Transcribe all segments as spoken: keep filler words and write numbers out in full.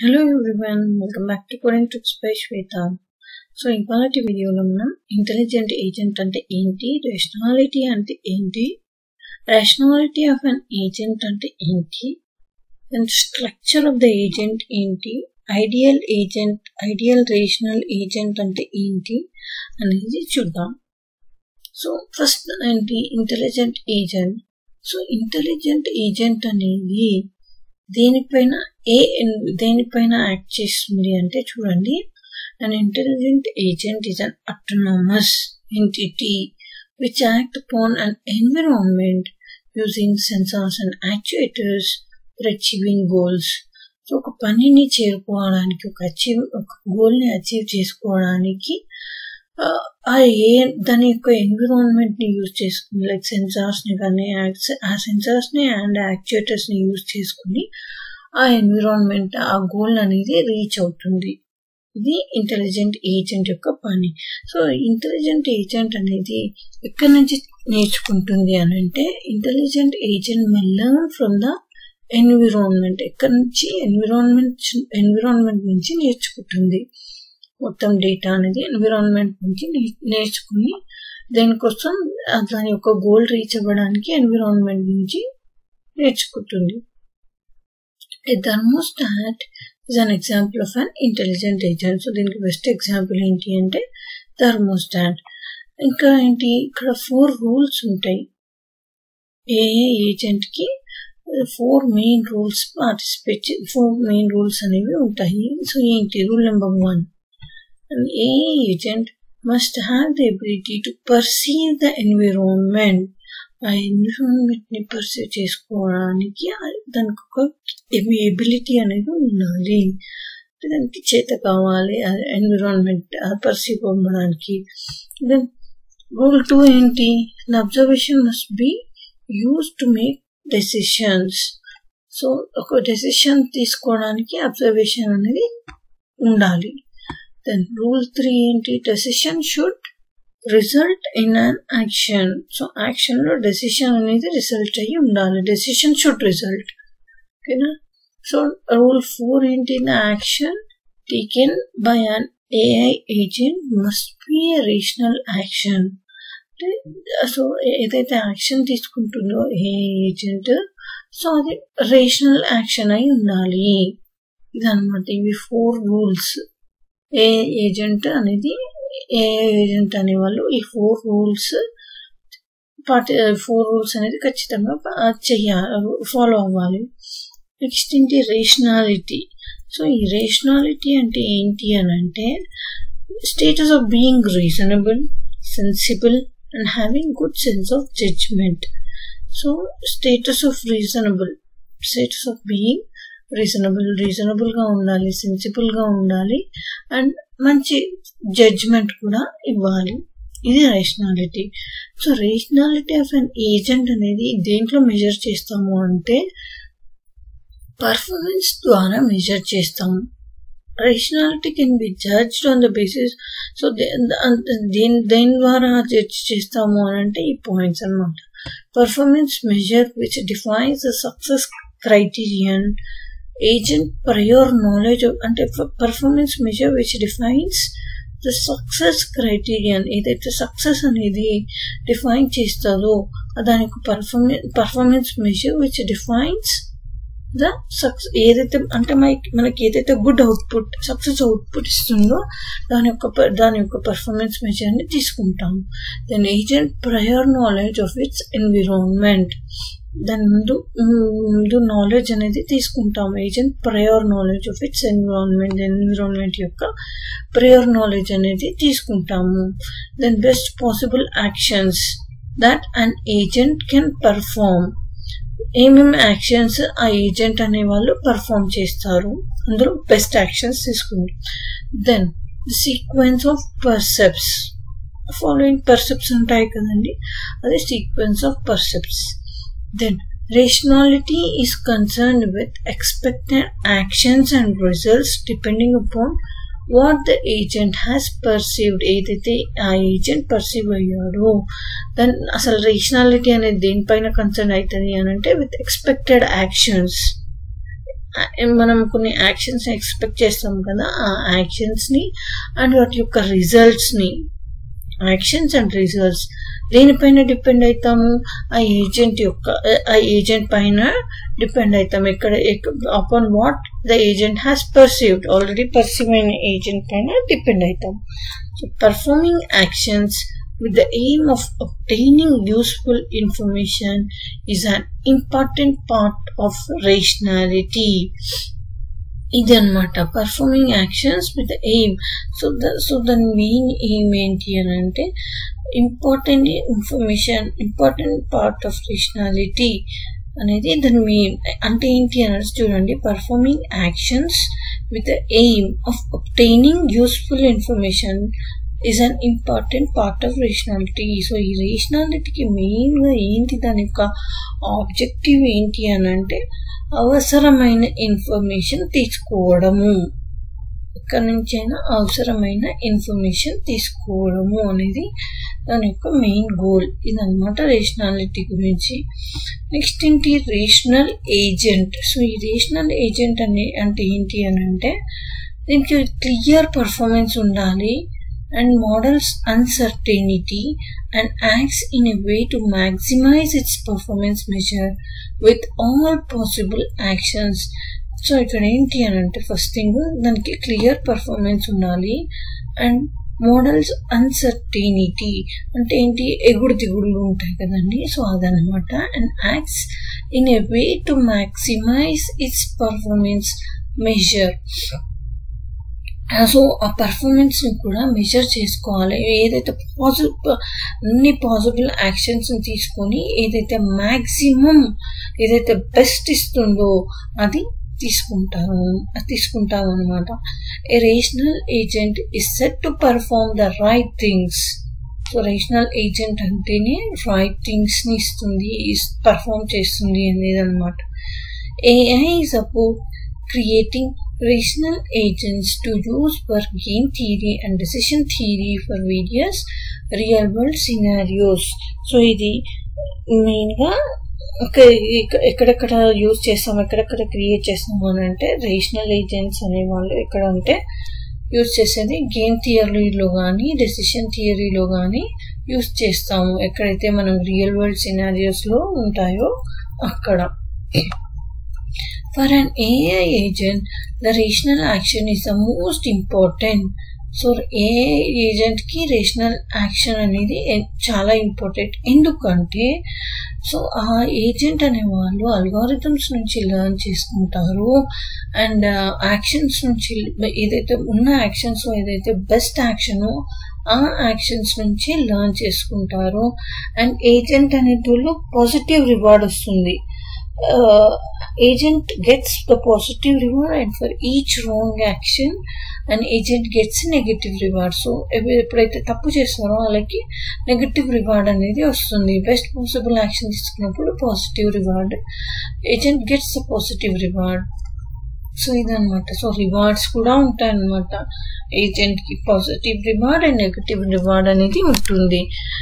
Hello everyone, welcome back to Coding Tricks by Shweta. So ఇవాళటి వీడియోలో మనం intelligent agent అంటే ఏంటి, రేషనాలిటీ అంటే ఏంటి, రేషనాలిటీ ఆఫ్ అన్ ఏజెంట్ అంటే ఏంటి, and structure of the agent ఏంటి, ideal agent ideal rational agent అంటే ఏంటి అనేది చూద్దాం. సో ఫస్ట్ ఏంటి intelligent agent. So intelligent agent అనేది దేనిపైన ఏ దేనిపైన యాక్ట్ చేస్తుంది అంటే చూడండి, an intelligent agent is an autonomous entity which act upon an environment using sensors and actuators for achieving goals. So ఒక పనిని చేరుకోవడానికి ఒక అచీవ్ ఒక గోల్ని అచీవ్ చేసుకోవడానికి ఆ ఏ దాని యొక్క ఎన్విరాన్మెంట్ని యూజ్ చేసుకుని లైక్ సెన్సార్స్ని కానీ ఆ సెన్సార్స్ని అండ్ యాక్చుయేటర్స్ని యూజ్ చేసుకుని ఆ ఎన్విరాన్మెంట్ ఆ గోల్ అనేది రీచ్ అవుతుంది. ఇది ఇంటెలిజెంట్ ఏజెంట్ యొక్క పని. సో ఇంటెలిజెంట్ ఏజెంట్ అనేది ఎక్కడి నుంచి నేర్చుకుంటుంది అని అంటే intelligent agent may learn from the environment. ఎక్కడి నుంచి ఎన్విరాన్మెంట్ ఎన్విరాన్మెంట్ నుంచి నేర్చుకుంటుంది. మొత్తం డేటా అనేది ఎన్విరాన్మెంట్ నుంచి నేర్చుకుని దేనికోసం దాని యొక్క గోల్ రీచ్ అవ్వడానికి ఎన్విరాన్మెంట్ నుంచి నేర్చుకుంటుంది. A thermostat is an example of an intelligent agent. So దీనికి బెస్ట్ ఎగ్జాంపుల్ ఏంటి అంటే థర్మోస్టాట్. ఇంకా ఏంటి ఇక్కడ ఫోర్ రూల్స్ ఉంటాయి. ఏ ఏజెంట్కి four main rules participate four main rules అనేవి ఉంటాయి. సో ఏంటి rule number one, a agent must have the ability to perceive the environment. ఆ ఎన్విరాన్మెంట్ని పర్సీవ్ చేసుకోవడానికి దానికి ఒక ఎబిలిటీ అనేది ఉండాలి, దానికి చేత కావాలి ఎన్విరాన్మెంట్ పర్సీవ్ అవ్వడానికి. దెన్ రూల్ టూ ఏంటి, observation must be use to make decisions. So ఒక డెసిషన్ తీసుకోవడానికి అబ్జర్వేషన్ అనేది ఉండాలి. దెన్ రూల్ త్రీ ఏంటి, decision should result in an action. So action లో డెసిషన్ అనేది రిజల్ట్ అయ్యి ఉండాలి. Decision should result. ఓకేనా. సో రూల్ ఫోర్ ఏంటి, the action taken by an AI agent must be a rational action. So ఏదైతే action తీసుకుంటుందో a agent so అది rational action అయి ఉండాలి. ఇదన్నమాట ఇవి ఫోర్ రూల్స్. ఏ ఏజెంట్ అనేది ఏ ఏజెంట్ అనేవాళ్ళు ఈ four rules party four rules అనేది ఖచ్చితంగా చెయ్యాలి, ఫాలో అవ్వాలి. నెక్స్ట్ ఏంటి రేషనాలిటీ. సో ఈ రేషనాలిటీ అంటే ఏంటి అని అంటే status of being reasonable, sensible and having good sense of judgment. So status of reasonable, status of being reasonable reasonable గా ఉండాలి, సెన్సిబుల్ గా ఉండాలి అండ్ మంచి జడ్జ్మెంట్ కూడా ఇవ్వాలి. ఇది rationality. So rationality of an agent అనేది దేంట్లో మెజర్ చేస్తాము అంటే పర్ఫార్మెన్స్ ద్వారా మెజర్ చేస్తాము. Rationality can be judged on the basis. So దేని దేని ద్వారా జడ్జ్ చేస్తాము అని అంటే ఈ పాయింట్స్ అన్నమాట. Performance measure which defines the success criterion, agent prior knowledge of అంటే performance measure which defines the success criterion. ఏదైతే సక్సెస్ అనేది డిఫైన్ చేస్తుందో దానికి performance performance measure which defines the success. ఏదైతే అంటే మనకి మనకి ఏదైతే గుడ్ అవుట్పుట్ సక్సెస్ అవుట్పుట్ ఇస్తుందో దాని యొక్క దాని యొక్క పర్ఫార్మెన్స్ మెజర్ని తీసుకుంటాము. Then agent prior knowledge of its environment. దాని ముందు ముందు నాలెడ్జ్ అనేది తీసుకుంటాము. Agent prior knowledge of its environment, environment యొక్క ప్రయర్ నాలెడ్జ్ అనేది తీసుకుంటాము. Then best possible actions that an agent can perform. ఏమేమి యాక్షన్స్ ఆ ఏజెంట్ అనే వాళ్ళు పర్ఫార్మ్ చేస్తారు అందులో బెస్ట్ యాక్షన్స్ తీసుకుంటాం. Then sequence of percepts, following percepts ఉంటాయి కదండి, అదే sequence of percepts. Then rationality is concerned with expected actions and results depending upon what the agent has perceived. ఏదైతే ఆ ఏజెంట్ పర్సీవ్ అయ్యాడో దెన్ అసలు రేషనాలిటీ అనేది దేనిపైన కన్సర్న్ అవుతుంది అని అంటే విత్ ఎక్స్పెక్టెడ్ యాక్షన్స్. మనం కొన్ని యాక్షన్స్ ఎక్స్పెక్ట్ చేస్తాం కదా, ఆ యాక్షన్స్ని అండ్ వాటి యొక్క రిజల్ట్స్ని, యాక్షన్స్ అండ్ రిజల్ట్స్ దేనిపైన డిపెండ్ అవుతాము, ఆ ఏజెంట్ యొక్క ఆ ఏజెంట్ పైన డిపెండ్ అవుతాము. ఇక్కడ upon what the agent has perceived, already perceive అయిన ఏజెంట్ పైన డిపెండ్ అవుతాం. So performing actions with the aim of obtaining useful information is an important part of rationality. ఇది అన్నమాట performing actions with aim. So the so దాని main aim ఏంటి అని అంటే important information, important part of rationality అనేది దాని main. అంటే ఏంటి అని చూడండి, performing actions with the aim of obtaining useful information is an important part of rationality. సో ఈ రేషనాలిటీకి మెయిన్గా ఏంటి, దాని యొక్క ఆబ్జెక్టివ్ ఏంటి అని అంటే అవసరమైన ఇన్ఫర్మేషన్ తీసుకోవడము, ఎక్కడి నుంచైనా అవసరమైన ఇన్ఫర్మేషన్ తీసుకోవడము అనేది దాని యొక్క మెయిన్ గోల్. ఇదన్నమాట రేషనాలిటీ గురించి. నెక్స్ట్ ఏంటి, రేషనల్ ఏజెంట్. సో ఈ రేషనల్ ఏజెంట్ అనే అంటే ఏంటి అని అంటే దీనికి క్లియర్ పర్ఫార్మెన్స్ ఉండాలి and models uncertainty and acts in a way to maximize its performance measure with all possible actions. So ఇక్కడ ఏంటి అని అంటే ఫస్ట్ థింగ్ దానికి క్లియర్ పర్ఫార్మెన్స్ ఉండాలి అండ్ మోడల్స్ అన్సర్టైనిటీ అంటే ఏంటి, ఎగుడు దిగుడులు ఉంటాయి కదండి, సో అదనమాట. And acts in a way to maximize its performance measure. So ఆ పర్ఫార్మెన్స్ని కూడా మెజర్ చేసుకోవాలి. ఏదైతే పాజిబుల్ అన్ని పాసిబుల్ యాక్షన్స్ని తీసుకొని ఏదైతే మ్యాక్సిమం ఏదైతే బెస్ట్ ఇస్తుందో అది తీసుకుంటాము తీసుకుంటాము అనమాట. A rational agent is set to perform the right things. So rational agent అంటేనే రైట్ థింగ్స్ని ఇస్తుంది, పర్ఫార్మ్ చేస్తుంది అనేది అనమాట. AI is about creating rational agents to use for game theory and decision theory for various real world scenarios. So ఇది మెయిన్గా ఎక్కడెక్కడ use చేస్తాం, ఎక్కడెక్కడ క్రియేట్ చేస్తాము అని అంటే రేషనల్ ఏజెంట్స్ అనేవాళ్ళు ఎక్కడ అంటే యూజ్ చేసేది గేమ్ థియరీలో కానీ డెసిషన్ థియరీలో కానీ యూజ్ చేస్తాము, ఎక్కడైతే మనం రియల్ వరల్డ్ సినారియోస్లో ఉంటాయో అక్కడ. For an A I agent, the rational action is the most important. So a ఏజెంట్కి రేషనల్ యాక్షన్ అనేది చాలా ఇంపార్టెంట్. ఎందుకంటే సో ఆ ఏజెంట్ అనే వాళ్ళు అల్గారిథమ్స్ నుంచి లెర్న్ చేసుకుంటారు అండ్ యాక్షన్స్ నుంచి ఏదైతే ఉన్న యాక్షన్స్ ఏదైతే బెస్ట్ యాక్షనో ఆ యాక్షన్స్ నుంచి లెర్న్ చేసుకుంటారు. అండ్ ఏజెంట్ అనేటోళ్ళు పాజిటివ్ రివార్డ్ వస్తుంది. Uh, agent gets the positive reward and for each wrong action an agent gets negative reward. So ఎప్పుడైతే తప్పు చేస్తారో వాళ్ళకి నెగటివ్ రివార్డ్ అనేది వస్తుంది. బెస్ట్ పాసిబుల్ యాక్షన్ తీసుకున్నప్పుడు positive reward, agent gets the positive reward. So ఇదనమాట. So rewards కూడా ఉంటాయి అన్నమాట. ఏజెంట్కి positive reward and negative reward అనేది ఉంటుంది.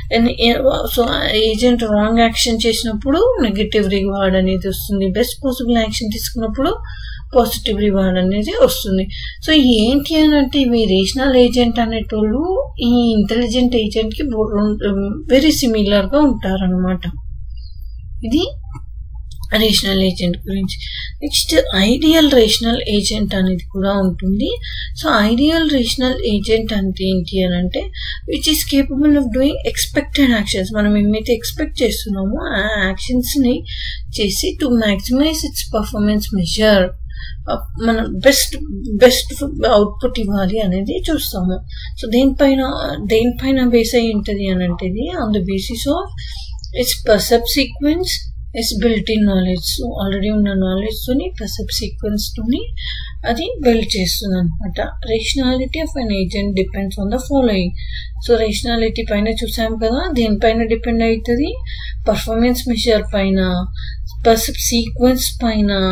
సో ఏజెంట్ రాంగ్ యాక్షన్ చేసినప్పుడు నెగటివ్ రివార్డ్ అనేది వస్తుంది, బెస్ట్ పాసిబుల్ యాక్షన్ తీసుకున్నప్పుడు పాజిటివ్ రివార్డ్ అనేది వస్తుంది. సో ఏంటి అని అంటే ఇవి రేషనల్ ఏజెంట్ అనేటోళ్ళు ఈ ఇంటెలిజెంట్ ఏజెంట్కి వెరీ సిమిలర్గా ఉంటారనమాట. ఇది రేషనల్ ఏజెంట్ గురించి. నెక్స్ట్ ఐడియల్ రేషనల్ ఏజెంట్ అనేది కూడా ఉంటుంది. సో ఐడియల్ రేషనల్ ఏజెంట్ అంటే ఏంటి అని అంటే which is capable of doing expected actions. మనం ఏమైతే ఎక్స్పెక్ట్ చేస్తున్నామో ఆ యాక్షన్స్ని చేసి to maximize its performance measure, మనం బెస్ట్ బెస్ట్ అవుట్పుట్ ఇవ్వాలి అనేది చూస్తాము. సో దేనిపైన దేనిపైన బేస్ అయి ఉంటుంది అని అంటే on the basis of its percept sequence, its built in knowledge. So already ఉన్న నాలెడ్జ్తోని పర్సెప్ట్ సీక్వెన్స్తోని అది బిల్డ్ చేస్తుంది అనమాట. Rationality of an agent depends on the following. So rationality పైన చూసాం కదా, దేనిపైన డిపెండ్ అవుతుంది, పర్ఫార్మెన్స్ మెజర్ పైన, పర్సెప్ట్ సీక్వెన్స్ పైన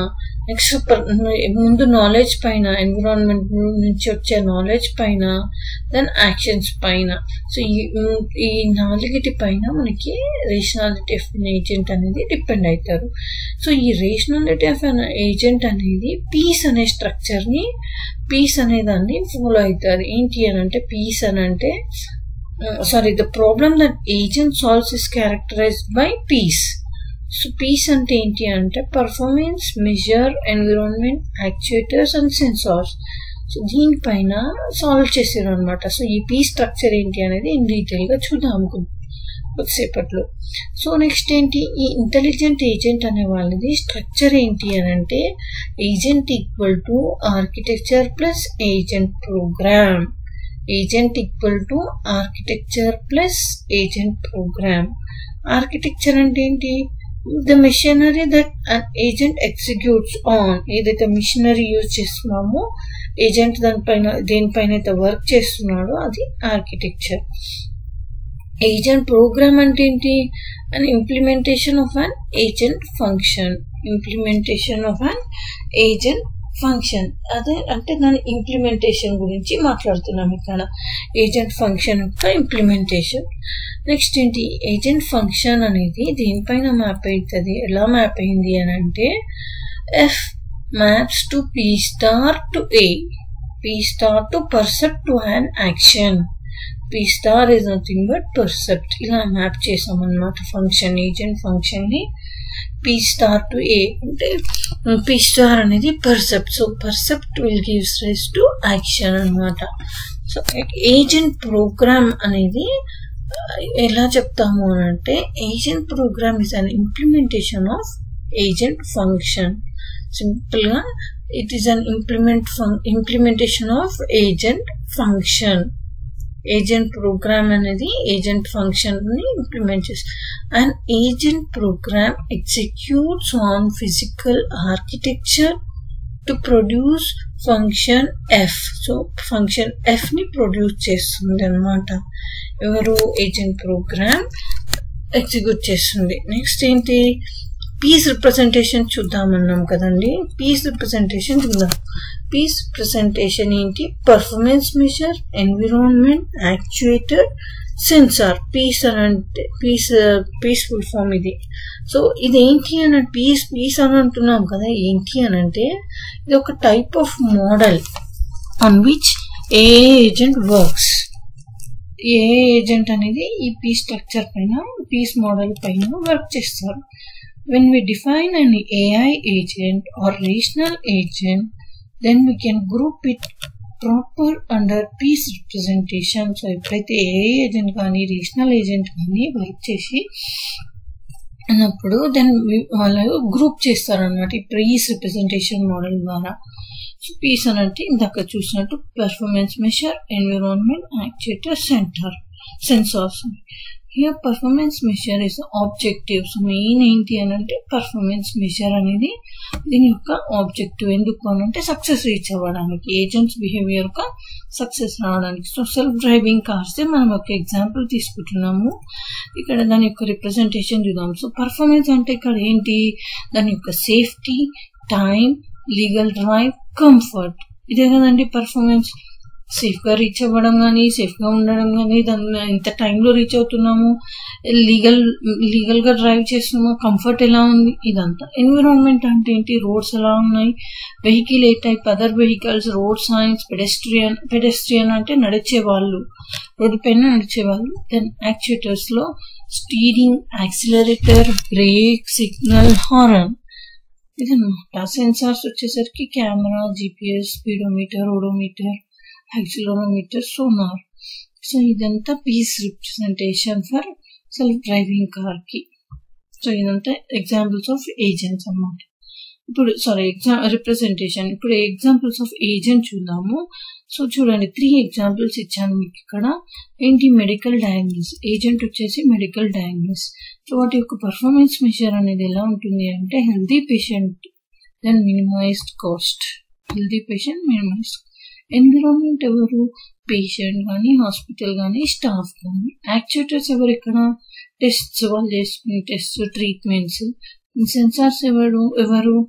నెక్స్ట్ ముందు నాలెడ్జ్ పైన, ఎన్విరాన్మెంట్ నుంచి వచ్చే నాలెడ్జ్ పైన, దెన్ యాక్షన్స్ పైన. సో ఈ ఈ నాలుగిటి పైన మనకి రేషనాలిటీ ఆఫ్ ఎన్ ఏజెంట్ అనేది డిపెండ్ అవుతారు. సో ఈ రేషనాలిటీ ఆఫ్ ఎన్ ఏజెంట్ అనేది పీస్ అనే స్ట్రక్చర్ని, పీస్ అనే దాన్ని ఫాలో అవుతారు. ఏంటి అని అంటే పీస్ అని అంటే sorry the problem that agent solves is characterized by PEAS. So PEAS అంటే ఏంటి అంటే performance, measure, environment, actuators and sensors. So దీనిపైన సాల్వ్ చేసారు అనమాట. సో ఈ పీ స్ట్రక్చర్ ఏంటి అనేది ఇన్ డీటెయిల్గా చూద్దాం కొద్దిసేపట్లో. సో నెక్స్ట్ ఏంటి, ఈ ఇంటెలిజెంట్ ఏజెంట్ అనే వాళ్ళది స్ట్రక్చర్ ఏంటి అని అంటే agent equal to architecture plus agent program. Agent equal to architecture plus agent program. Architecture అంటే ఏంటి, the machinery that an agent executes on. ఏదైతే మిషనరీ యూజ్ చేస్తున్నామో ఏజెంట్ దానిపైన దేనిపైన అయితే వర్క్ చేస్తున్నాడో అది ఆర్కిటెక్చర్. ఏజెంట్ ప్రోగ్రామ్ అంటే ఏంటి, an implementation of an agent function. Implementation of an agent function అదే అంటే దాని ఇంప్లిమెంటేషన్ గురించి మాట్లాడుతున్నాం ఇక్కడ. ఏజెంట్ ఫంక్షన్ యొక్క ఇంప్లిమెంటేషన్. నెక్స్ట్ ఏంటి, ఏజెంట్ ఫంక్షన్ అనేది దేనిపైన మ్యాప్ అవుతుంది, ఎలా మ్యాప్ అయింది అని అంటే F maps to P star to A, P star to percept to an action. P star is nothing but percept. ఇలా మ్యాప్ చేసాం అన్నమాట ఫంక్షన్, ఏజెంట్ ఫంక్షన్ ని పీ స్టార్ టు ఏ అంటే పీ స్టార్ అనేది percept. So percept will gives rise to action అనమాట. So agent program అనేది ఎలా చెప్తాము అని అంటే agent program is an implementation of agent function. Simple గా it is an implement implementation of agent function. Agent program అనేది agent function ని implement చేస్తుంది. And agent program executes on physical architecture to produce function F. So function F ని produce చేస్తుంది అనమాట. ఎవరు, agent program execute చేస్తుంది. Next ఏంటి, PEAS representation చూద్దామన్నాం కదండి. పీస్ రిప్రజెంటేషన్ చూద్దాం. పీస్ రిప్రజెంటేషన్ ఏంటి, performance measure, environment, actuator, sensor. PEAS అని అంటే పీస్ పీస్ ఫుల్ ఫామ్ ఇది. సో ఇది ఏంటి అని పీస్ పీస్ అని అంటున్నాం కదా, ఏంటి అని అంటే ఇది ఒక type of model on which a agent works. A agent అనేది ఈ పీస్ స్ట్రక్చర్ పైన, పీస్ మోడల్ పైన వర్క్ చేస్తారు. When we define an A I agent or rational agent, then we can group it proper under piece representation. So ఎప్పుడైతే a agent కానీ rational agent కానీ work చేసి అన్నప్పుడు దెన్ వాళ్ళు group చేస్తారన్నమాట ఈ పీస్ రిప్రజెంటేషన్ మోడల్ ద్వారా. సో పీస్ అని అంటే ఇందాక చూసినట్టు performance measure, environment, actuator, center, sensors. Here performance measure is objective. So main ఏంటి అని అంటే పర్ఫార్మెన్స్ మెషర్ అనేది దీని యొక్క ఆబ్జెక్టివ్. ఎందుకు అని అంటే సక్సెస్ రీచ్ అవ్వడానికి, ఏజెంట్స్ బిహేవియర్ యొక్క సక్సెస్ రావడానికి. సో సెల్ఫ్ డ్రైవింగ్ కార్స్ మనం ఒక ఎగ్జాంపుల్ తీసుకుంటున్నాము. ఇక్కడ దాని యొక్క రిప్రజెంటేషన్ చూద్దాం. సో పర్ఫార్మెన్స్ అంటే ఇక్కడ ఏంటి, దాని యొక్క safety, time, legal drive, comfort. ఇదే కదండి పర్ఫార్మెన్స్. సేఫ్ గా రీచ్ అవ్వడం కానీ, సేఫ్ గా ఉండడం కానీ, దాన్ని ఎంత టైంలో రీచ్ అవుతున్నాము, లీగల్ లీగల్ గా డ్రైవ్ చేస్తున్నాము, కంఫర్ట్ ఎలా ఉంది, ఇదంతా. ఎన్విరాన్మెంట్ అంటే ఏంటి, రోడ్స్ ఎలా ఉన్నాయి, వెహికల్ ఏ type, other vehicles, road signs, pedestrian. Pedestrian అంటే నడిచే వాళ్ళు, రోడ్డు పైన నడిచే వాళ్ళు. దెన్ యాక్చుయేటర్స్ లో steering, accelerator, brake, signal, horn. ఇదన్నమాట. సెన్సార్స్ వచ్చేసరికి camera, GPS, speedometer, odometer, accelerometer, sonar. So ఇదంతా PEAS representation for self driving car కి. సో ఇదంతా ఎగ్జాంపుల్స్ ఆఫ్ ఏజెంట్స్ అన్నమాట. ఇప్పుడు సారీ ఎగ్జా రిప్రజెంటేషన్. ఇప్పుడు ఎగ్జాంపుల్స్ ఆఫ్ ఏజెంట్ చూద్దాము. సో చూడండి, త్రీ ఎగ్జాంపుల్స్ ఇచ్చాను మీకు ఇక్కడ. ఏంటి, మెడికల్ డయాగ్నోస్. ఏజెంట్ వచ్చేసి మెడికల్ డయాగ్నోస్. సో వాటి యొక్క పర్ఫార్మెన్స్ మెషర్ అనేది ఎలా ఉంటుంది అంటే healthy patient, then minimized cost. Healthy patient, minimized. Environment ఎవరు, పేషెంట్ కానీ, హాస్పిటల్ కానీ, స్టాఫ్ కానీ. యాక్చుయేటర్స్ ఎవరు ఇక్కడ, టెస్ట్స్ వాళ్ళు చేసుకునే టెస్ట్, ట్రీట్మెంట్స్. సెన్సార్స్ ఎవరు ఎవరు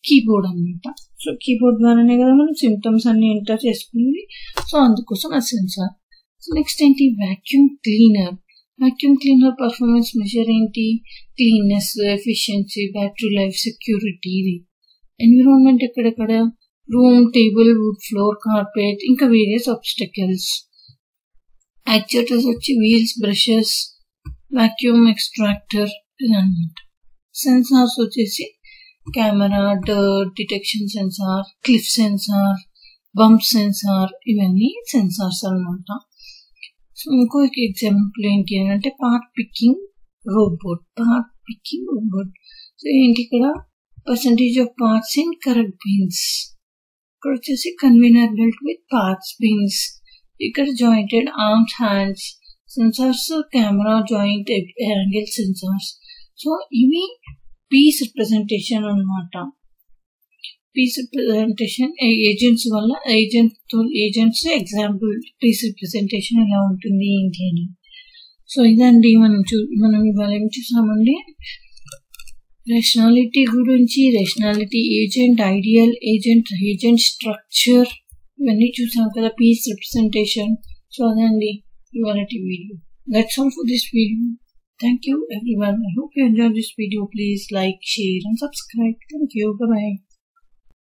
కీబోర్డ్ అనమాట. సో కీబోర్డ్ ద్వారానే కదా మనం సిమ్టమ్స్ అన్ని ఎంటర్ చేసుకుంది. సో అందుకోసం ఆ సెన్సార్. సో నెక్స్ట్ ఏంటి, vacuum cleaner. Vacuum cleaner performance measure ఏంటి, cleanness, efficiency, battery life, security. ఇది ఎన్విరాన్మెంట్ ఎక్కడెక్కడ, room, table, wood floor, carpet, ఇంకా వేరియస్ ఆబ్స్టకల్స్. యాక్చుయేటర్స్ వచ్చి వీల్స్, బ్రషెస్, వాక్యూమ్ ఎక్స్ట్రాక్టర్ ఇదన్నమాట. సెన్సార్స్ వచ్చేసి camera, dirt detection sensor, cliff sensor, bump sensor, ఇవన్నీ sensors అన్నమాట. So ఇంకొక ఎగ్జాంపుల్ ఏంటి అని అంటే part picking robot. Part picking robot. So ఏంటి ఇక్కడ, percentage of parts in correct bins. ఇక్కడ వచ్చేసి conveyor belt with parts bins. ఇక్కడ jointed arms, hands sensors, camera, joint angle sensors. So ఇవి పీస్ రిప్రజెంటేషన్ అనమాట. పీస్ రిప్రజెంటేషన్ ఏజెంట్స్ వల్ల agent agents example PEAS representation ఎలా ఉంటుంది ఏంటి అని. సో ఇదండి మనం చూ మనం ఇవాళ ఏం చూసామండి, రేషనాలిటీ గురించి, rationality agent, ideal agent, agent structure ఇవన్నీ చూసాం కదా, పీస్ రిప్రజెంటేషన్. సో అదండి ఇవాళ video. That's all for this video. Thank you everyone. I hope you enjoyed this video. Please like, share and subscribe. Thank you. Bye bye.